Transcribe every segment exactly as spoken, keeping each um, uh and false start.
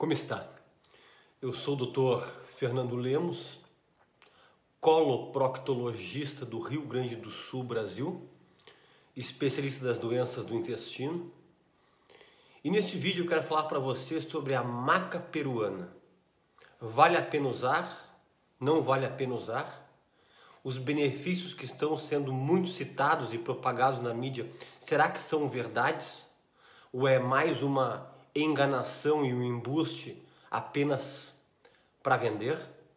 Como está? Eu sou o doutor Fernando Lemos, coloproctologista do Rio Grande do Sul, Brasil, especialista das doenças do intestino. E neste vídeo eu quero falar para você sobre a maca peruana. Vale a pena usar? Não vale a pena usar? Os benefícios que estão sendo muito citados e propagados na mídia, será que são verdades? Ou é mais uma enganação e um embuste apenas para vender?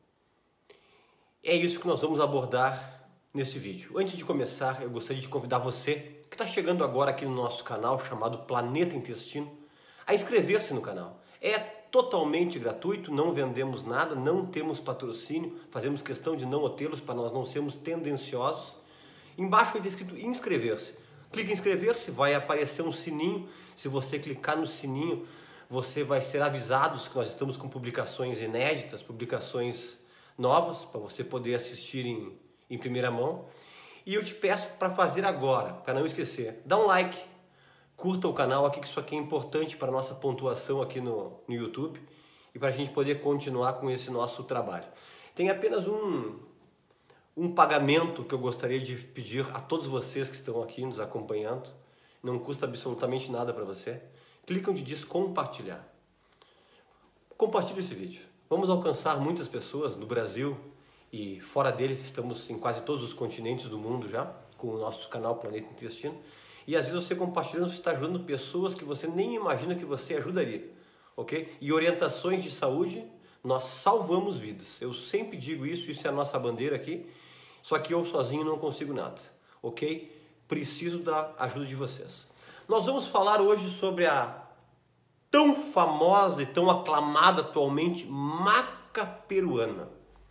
É isso que nós vamos abordar nesse vídeo. Antes de começar, eu gostaria de convidar você que está chegando agora aqui no nosso canal chamado Planeta Intestino a inscrever-se no canal. É totalmente gratuito, não vendemos nada, não temos patrocínio, fazemos questão de não o tê-los para nós não sermos tendenciosos. Embaixo está escrito inscrever-se. Clique em inscrever-se, vai aparecer um sininho. Se você clicar no sininho, você vai ser avisado que nós estamos com publicações inéditas, publicações novas, para você poder assistir em, em primeira mão. E eu te peço para fazer agora, para não esquecer, dá um like, curta o canal aqui, que isso aqui é importante para a nossa pontuação aqui no, no YouTube e para a gente poder continuar com esse nosso trabalho. Tem apenas um, um pagamento que eu gostaria de pedir a todos vocês que estão aqui nos acompanhando. Não custa absolutamente nada para você. Clica onde diz compartilhar. Compartilhe esse vídeo. Vamos alcançar muitas pessoas no Brasil e fora dele. Estamos em quase todos os continentes do mundo já, com o nosso canal Planeta Intestino. E às vezes você compartilhando, você está ajudando pessoas que você nem imagina que você ajudaria. Ok? E orientações de saúde, nós salvamos vidas. Eu sempre digo isso, isso é a nossa bandeira aqui. Só que eu sozinho não consigo nada. Ok? Preciso da ajuda de vocês. Nós vamos falar hoje sobre a tão famosa e tão aclamada atualmente maca peruana.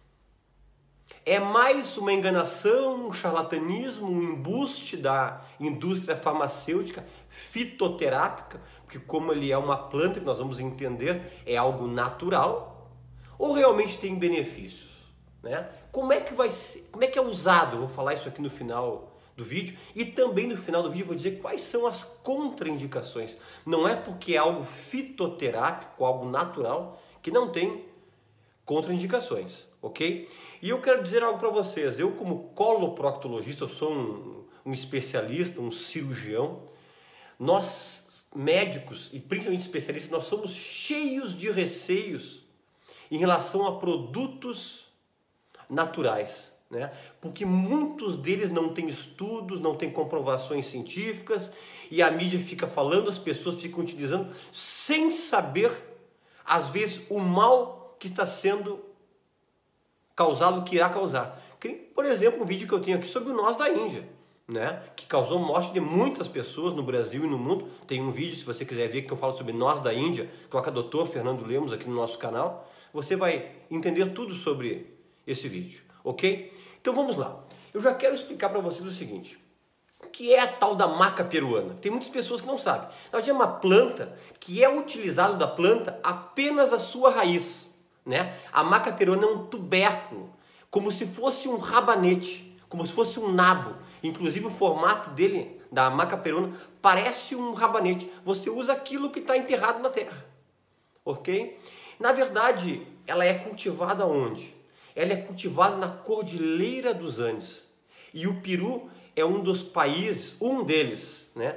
É mais uma enganação, um charlatanismo, um embuste da indústria farmacêutica fitoterápica, porque como ele é uma planta que nós vamos entender, é algo natural, ou realmente tem benefícios, né? Como é que vai ser, como é que é usado? Eu vou falar isso aqui no final do vídeo, e também no final do vídeo eu vou dizer quais são as contraindicações. Não é porque é algo fitoterápico, algo natural, que não tem contraindicações, ok? E eu quero dizer algo para vocês. Eu, como coloproctologista, eu sou um, um especialista, um cirurgião. Nós, médicos e principalmente especialistas, nós somos cheios de receios em relação a produtos naturais, né? Porque muitos deles não têm estudos, não têm comprovações científicas e a mídia fica falando, as pessoas ficam utilizando sem saber, às vezes, o mal que está sendo causado, que irá causar. Por exemplo, um vídeo que eu tenho aqui sobre o noz da Índia, né? Que causou morte de muitas pessoas no Brasil e no mundo. Tem um vídeo, se você quiser ver, que eu falo sobre noz da Índia. Coloca doutor Fernando Lemos aqui no nosso canal. Você vai entender tudo sobre esse vídeo, ok? Então vamos lá. Eu já quero explicar para vocês o seguinte. O que é a tal da maca peruana? Tem muitas pessoas que não sabem. Na verdade, é uma planta que é utilizado da planta apenas a sua raiz, né? A maca peruana é um tubérculo, como se fosse um rabanete, como se fosse um nabo. Inclusive o formato dele, da maca peruana, parece um rabanete. Você usa aquilo que está enterrado na terra, ok? Na verdade, ela é cultivada onde? Ela é cultivada na Cordilheira dos Andes. E o Peru é um dos países, um deles, né,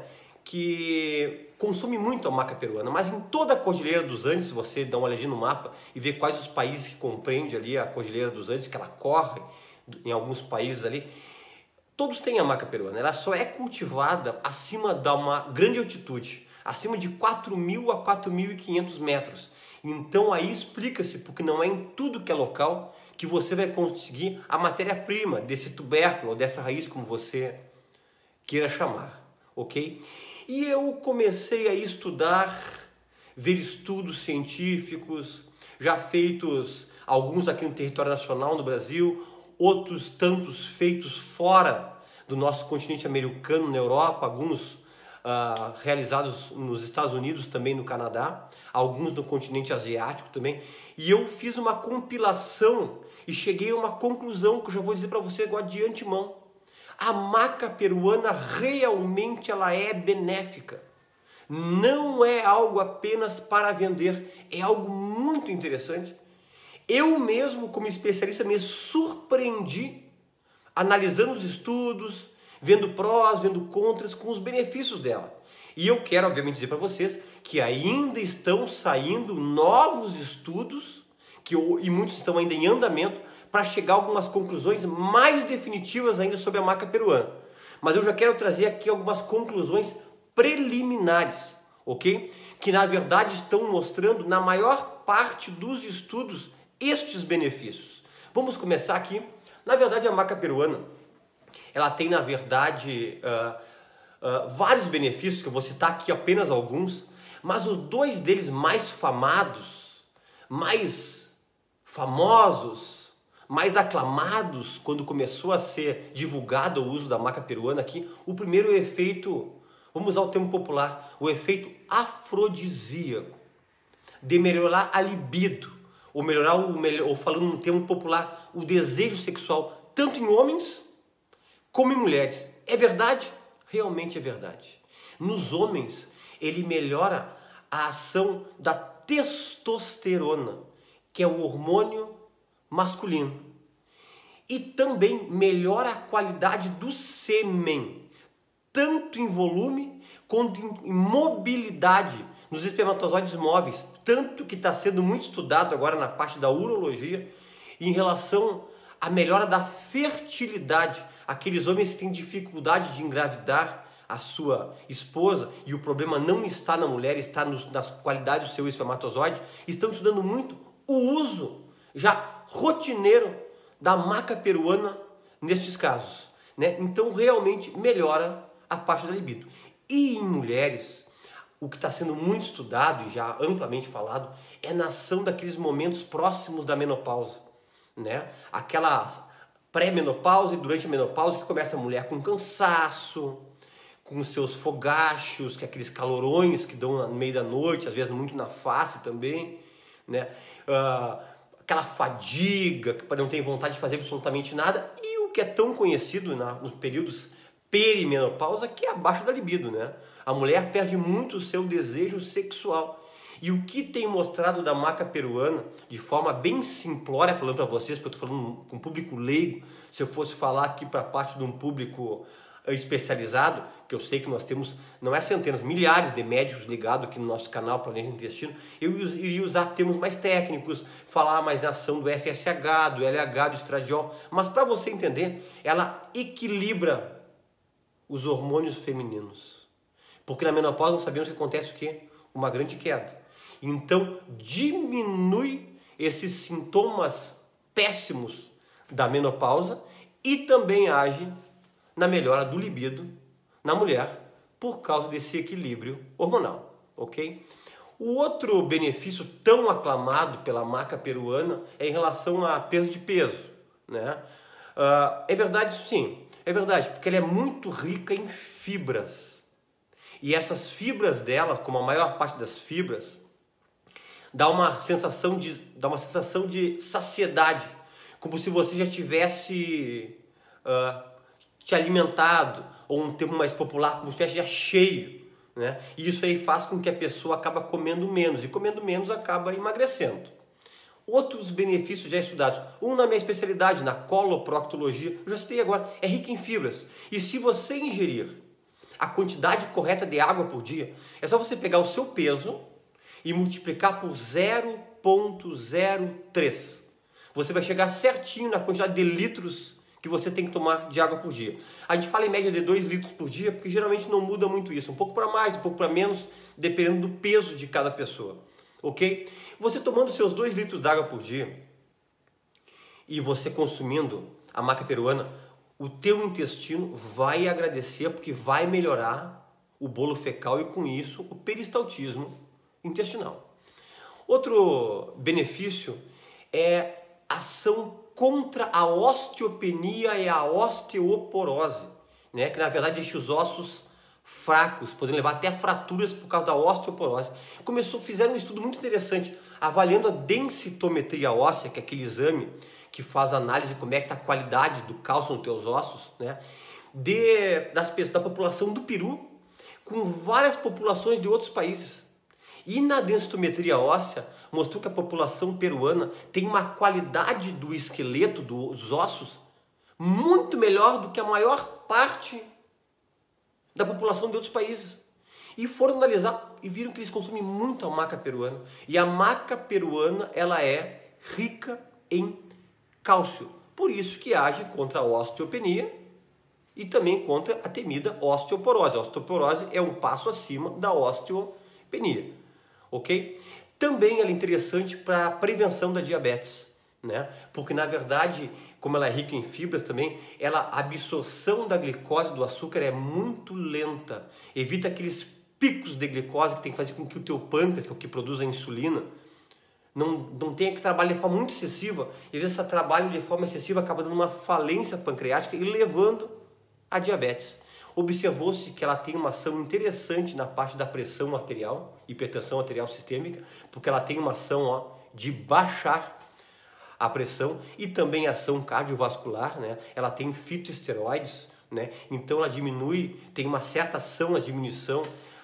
que consome muito a maca peruana. Mas em toda a Cordilheira dos Andes, se você dá uma olhadinha no mapa e ver quais os países que compreende ali a Cordilheira dos Andes, que ela corre em alguns países ali, todos têm a maca peruana. Ela só é cultivada acima de uma grande altitude, acima de quatro mil a quatro mil e quinhentos metros. Então aí explica-se porque não é em tudo que é local que você vai conseguir a matéria-prima desse tubérculo, ou dessa raiz, como você queira chamar, ok? E eu comecei a estudar, ver estudos científicos, já feitos, alguns aqui no território nacional, no Brasil, outros tantos feitos fora do nosso continente americano, na Europa, alguns uh, realizados nos Estados Unidos, também no Canadá, alguns no continente asiático também. E eu fiz uma compilação e cheguei a uma conclusão que eu já vou dizer para você agora de antemão. A maca peruana realmente ela é benéfica. Não é algo apenas para vender, é algo muito interessante. Eu mesmo, como especialista, me surpreendi analisando os estudos, vendo prós, vendo contras, com os benefícios dela. E eu quero, obviamente, dizer para vocês que ainda estão saindo novos estudos, que eu, e muitos estão ainda em andamento, para chegar a algumas conclusões mais definitivas ainda sobre a maca peruana. Mas eu já quero trazer aqui algumas conclusões preliminares, ok? Que na verdade estão mostrando, na maior parte dos estudos, estes benefícios. Vamos começar aqui. Na verdade, a maca peruana, ela tem, na verdade, uh, uh, vários benefícios, que eu vou citar aqui apenas alguns, mas os dois deles mais famados, mais famosos, mais aclamados, quando começou a ser divulgado o uso da maca peruana aqui, o primeiro é o efeito, vamos usar o termo popular, o efeito afrodisíaco, de melhorar a libido, ou melhorar, o, ou falando num termo popular, o desejo sexual, tanto em homens como em mulheres. É verdade? Realmente é verdade. Nos homens, ele melhora a ação da testosterona, que é o hormônio masculino. E também melhora a qualidade do sêmen, tanto em volume quanto em mobilidade nos espermatozoides móveis, tanto que está sendo muito estudado agora na parte da urologia em relação à melhora da fertilidade. Aqueles homens que têm dificuldade de engravidar a sua esposa e o problema não está na mulher, está no, na qualidade do seu espermatozoide, estão estudando muito o uso já rotineiro da maca peruana nestes casos, né? Então realmente melhora a parte da libido. E em mulheres, o que está sendo muito estudado e já amplamente falado é na ação daqueles momentos próximos da menopausa, né? Aquela pré-menopausa e durante a menopausa que começa a mulher com cansaço, com os seus fogachos, que é aqueles calorões que dão no meio da noite, às vezes muito na face também, né? Uh, aquela fadiga, que não tem vontade de fazer absolutamente nada, e o que é tão conhecido na, nos períodos perimenopausa, que é a baixa da libido, né? A mulher perde muito o seu desejo sexual. E o que tem mostrado da maca peruana, de forma bem simplória, falando para vocês, porque eu estou falando com um público leigo, se eu fosse falar aqui para parte de um público especializado, que eu sei que nós temos, não é centenas, milhares de médicos ligados aqui no nosso canal Planeta Intestino, eu iria usar termos mais técnicos, falar mais da ação do F S H, do L H, do estradiol, mas para você entender, ela equilibra os hormônios femininos. Porque na menopausa nós sabemos que acontece o quê? Uma grande queda. Então diminui esses sintomas péssimos da menopausa e também age na melhora do libido na mulher por causa desse equilíbrio hormonal, ok? O outro benefício tão aclamado pela maca peruana é em relação à perda de peso, né? Uh, é verdade, sim, é verdade, porque ela é muito rica em fibras. E essas fibras dela, como a maior parte das fibras, dá uma sensação de, dá uma sensação de saciedade, como se você já tivesse uh, te alimentado, ou um termo mais popular, como se estivesse já cheio, né? E isso aí faz com que a pessoa acaba comendo menos, e comendo menos acaba emagrecendo. Outros benefícios já estudados, um na minha especialidade, na coloproctologia, eu já citei agora, é rica em fibras. E se você ingerir a quantidade correta de água por dia, é só você pegar o seu peso e multiplicar por zero vírgula zero três. Você vai chegar certinho na quantidade de litros que você tem que tomar de água por dia. A gente fala em média de dois litros por dia, porque geralmente não muda muito isso. Um pouco para mais, um pouco para menos, dependendo do peso de cada pessoa. Ok? Você tomando seus dois litros de água por dia e você consumindo a maca peruana, o teu intestino vai agradecer porque vai melhorar o bolo fecal e com isso o peristaltismo intestinal. Outro benefício é ação contra a osteopenia e a osteoporose, né? Que na verdade deixa os ossos fracos, podendo levar até a fraturas por causa da osteoporose. Começou, fizeram um estudo muito interessante, avaliando a densitometria óssea, que é aquele exame que faz análise de como é que está a qualidade do cálcio nos teus ossos, né? De, das pessoas, da população do Peru, com várias populações de outros países. E na densitometria óssea, mostrou que a população peruana tem uma qualidade do esqueleto, dos ossos, muito melhor do que a maior parte da população de outros países. E foram analisar e viram que eles consomem muito a maca peruana. E a maca peruana, ela é rica em cálcio. Por isso que age contra a osteopenia e também contra a temida osteoporose. A osteoporose é um passo acima da osteopenia, ok? Também ela é interessante para a prevenção da diabetes, né? Porque na verdade, como ela é rica em fibras também, ela, a absorção da glicose do açúcar é muito lenta. Evita aqueles picos de glicose que tem que fazer com que o teu pâncreas, que é o que produz a insulina, não, não tenha que trabalhar de forma muito excessiva. E às vezes esse trabalho de forma excessiva acaba dando uma falência pancreática e levando a diabetes. Observou-se que ela tem uma ação interessante na parte da pressão arterial, hipertensão arterial sistêmica, porque ela tem uma ação ó, de baixar a pressão e também ação cardiovascular, né? Ela tem fitoesteroides, né? Então ela diminui, tem uma certa ação na diminuição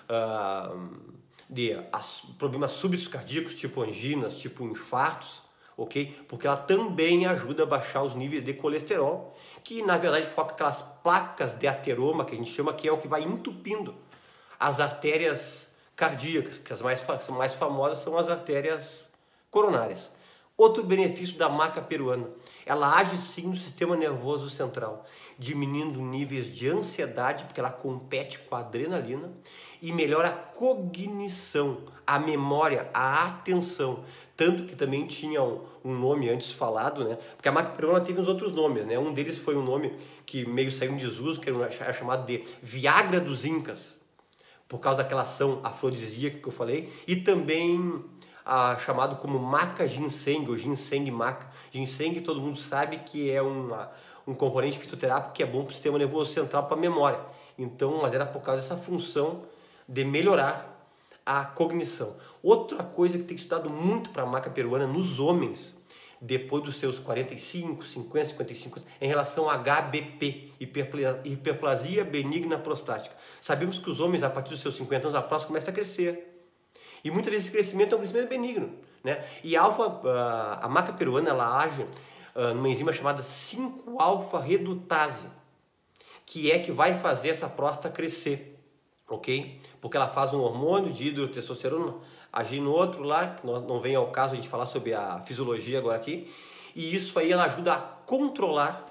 uh, de as, problemas súbitos cardíacos, tipo anginas, tipo infartos, ok? Porque ela também ajuda a baixar os níveis de colesterol, que na verdade foca aquelas placas de ateroma, que a gente chama, que é o que vai entupindo as artérias cardíacas, que as mais, mais famosas são as artérias coronárias. Outro benefício da maca peruana, ela age sim no sistema nervoso central, diminuindo níveis de ansiedade, porque ela compete com a adrenalina, e melhora a cognição, a memória, a atenção. Tanto que também tinha um, um nome antes falado, né? Porque a maca peruana teve uns outros nomes, né? Um deles foi um nome que meio saiu em desuso, que era chamado de Viagra dos Incas, por causa daquela ação afrodisíaca que eu falei, e também Ah, chamado como maca ginseng, ou ginseng maca. Ginseng, todo mundo sabe que é uma, um componente fitoterápico que é bom para o sistema nervoso central, para a memória. Então, mas era por causa dessa função de melhorar a cognição. Outra coisa que tem estudado muito para a maca peruana nos homens, depois dos seus quarenta e cinco, cinquenta, cinquenta e cinco, em relação a H B P, hiperplasia benigna prostática. Sabemos que os homens, a partir dos seus cinquenta anos, a próstata começa a crescer. E muitas vezes esse crescimento é um crescimento benigno, né? E a, alfa, a maca peruana, ela age numa enzima chamada cinco alfa redutase, que é que vai fazer essa próstata crescer, ok? Porque ela faz um hormônio de hidrotestosterona agir no outro lá, que não vem ao caso a gente falar sobre a fisiologia agora aqui, e isso aí ela ajuda a controlar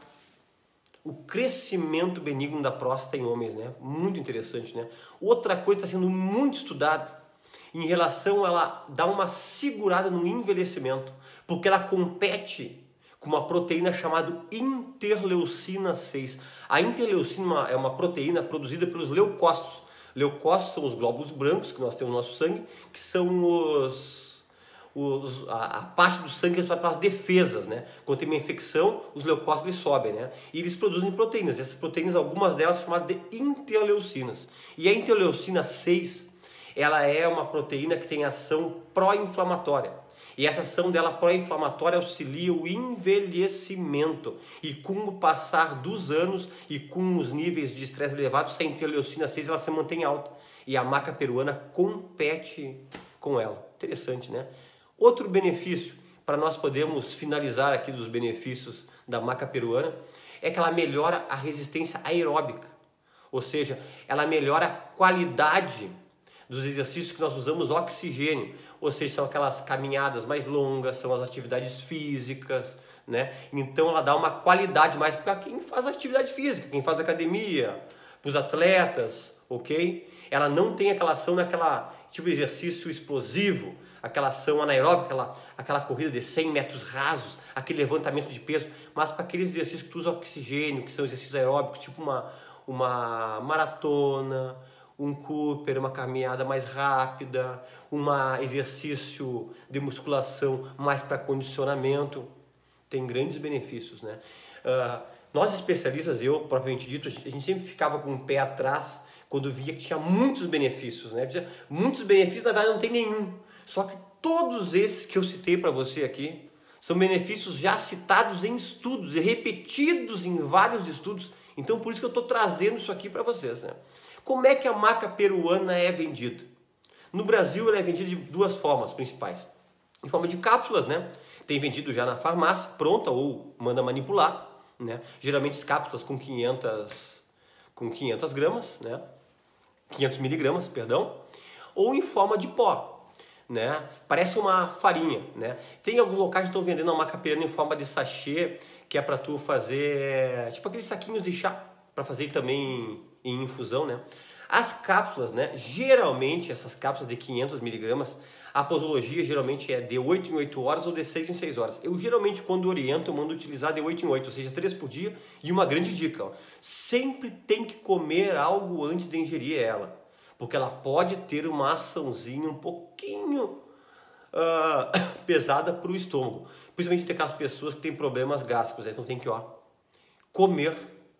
o crescimento benigno da próstata em homens, né? Muito interessante, né? Outra coisa que está sendo muito estudada, em relação a ela dar uma segurada no envelhecimento, porque ela compete com uma proteína chamada interleucina seis. A interleucina é uma proteína produzida pelos leucócitos. Leucócitos são os glóbulos brancos que nós temos no nosso sangue, que são os, os, a, a parte do sangue que vai para as defesas, né? Quando tem uma infecção, os leucócitos eles sobem, né? E eles produzem proteínas. Essas proteínas, algumas delas são chamadas de interleucinas. E a interleucina seis, ela é uma proteína que tem ação pró-inflamatória. E essa ação dela pró-inflamatória auxilia o envelhecimento. E com o passar dos anos e com os níveis de estresse elevados, a interleucina seis ela se mantém alta. E a maca peruana compete com ela. Interessante, né? Outro benefício, para nós podermos finalizar aqui dos benefícios da maca peruana, é que ela melhora a resistência aeróbica. Ou seja, ela melhora a qualidade dos exercícios que nós usamos oxigênio, ou seja, são aquelas caminhadas mais longas, são as atividades físicas, né? Então ela dá uma qualidade mais para quem faz atividade física, quem faz academia, para os atletas, ok? Ela não tem aquela ação naquela tipo de exercício explosivo, aquela ação anaeróbica, aquela, aquela corrida de cem metros rasos, aquele levantamento de peso, mas para aqueles exercícios que tu usa oxigênio, que são exercícios aeróbicos, tipo uma, uma maratona, um Cooper, uma caminhada mais rápida, um exercício de musculação mais para condicionamento, tem grandes benefícios, né? Uh, nós especialistas, eu propriamente dito, a gente sempre ficava com o pé atrás quando via que tinha muitos benefícios, né? Muitos benefícios, na verdade não tem nenhum, só que todos esses que eu citei para você aqui são benefícios já citados em estudos e repetidos em vários estudos, então por isso que eu estou trazendo isso aqui para vocês, né? Como é que a maca peruana é vendida? No Brasil ela é vendida de duas formas principais. Em forma de cápsulas, né? Tem vendido já na farmácia, pronta ou manda manipular, né? Geralmente as cápsulas com quinhentas, com quinhentas gramas, né? quinhentos miligramas, perdão. Ou em forma de pó, né? Parece uma farinha, né? Tem alguns locais que estão vendendo a maca peruana em forma de sachê, que é para tu fazer, tipo aqueles saquinhos de chá, para fazer também em infusão, né? As cápsulas, né? Geralmente essas cápsulas de quinhentos miligramas, a posologia geralmente é de oito em oito horas ou de seis em seis horas. Eu geralmente, quando oriento, eu mando utilizar de oito em oito, ou seja, três por dia. E uma grande dica, ó, sempre tem que comer algo antes de ingerir ela, porque ela pode ter uma açãozinha um pouquinho uh, pesada para o estômago. Principalmente tem aquelas pessoas que têm problemas gástricos, então tem que, ó, comer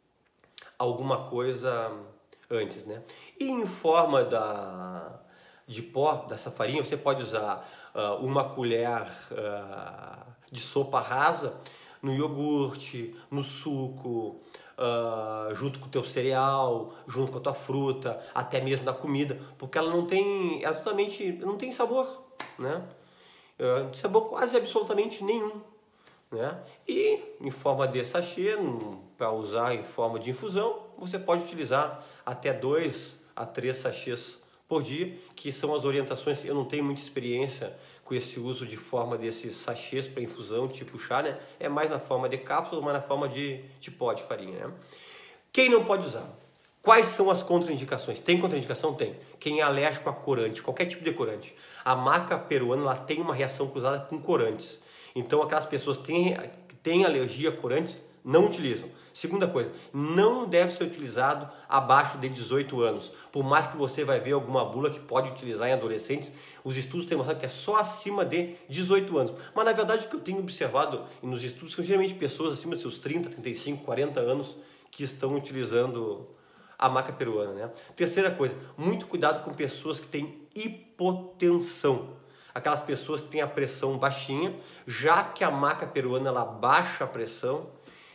alguma coisa antes, né? E em forma da, de pó, dessa farinha, você pode usar uh, uma colher uh, de sopa rasa no iogurte, no suco, uh, junto com o teu cereal, junto com a tua fruta, até mesmo na comida, porque ela não tem, ela totalmente, não tem sabor, né? Uh, sabor quase absolutamente nenhum, né? E em forma de sachê, para usar em forma de infusão, você pode utilizar até dois a três sachês por dia, que são as orientações. Eu não tenho muita experiência com esse uso de forma desses sachês para infusão, tipo chá, né? É mais na forma de cápsula, mas na forma de, de pó de farinha, né? Quem não pode usar? Quais são as contraindicações? Tem contraindicação? Tem. Quem é alérgico a corante, qualquer tipo de corante. A maca peruana, ela tem uma reação cruzada com corantes. Então, aquelas pessoas que têm, têm alergia a corantes, não utilizam. Segunda coisa, não deve ser utilizado abaixo de dezoito anos. Por mais que você vai ver alguma bula que pode utilizar em adolescentes, os estudos têm mostrado que é só acima de dezoito anos. Mas na verdade o que eu tenho observado nos estudos são geralmente pessoas acima dos seus trinta, trinta e cinco, quarenta anos que estão utilizando a maca peruana, né? Terceira coisa, muito cuidado com pessoas que têm hipotensão. Aquelas pessoas que têm a pressão baixinha, já que a maca peruana ela baixa a pressão,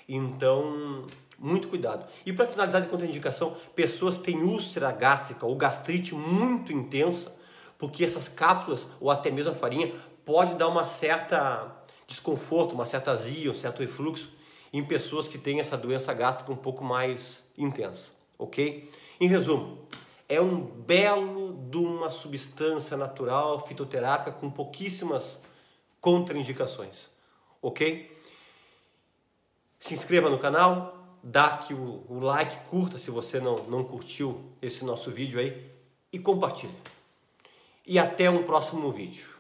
então muito cuidado. E para finalizar de contraindicação, pessoas que têm úlcera gástrica ou gastrite muito intensa, porque essas cápsulas ou até mesmo a farinha pode dar uma certa desconforto, uma certa azia, um certo refluxo em pessoas que têm essa doença gástrica um pouco mais intensa, ok? Em resumo, é um belo de uma substância natural, fitoterápica, com pouquíssimas contraindicações, ok? Se inscreva no canal, dá aqui o, o like, curta se você não, não curtiu esse nosso vídeo aí e compartilhe. E até um próximo vídeo.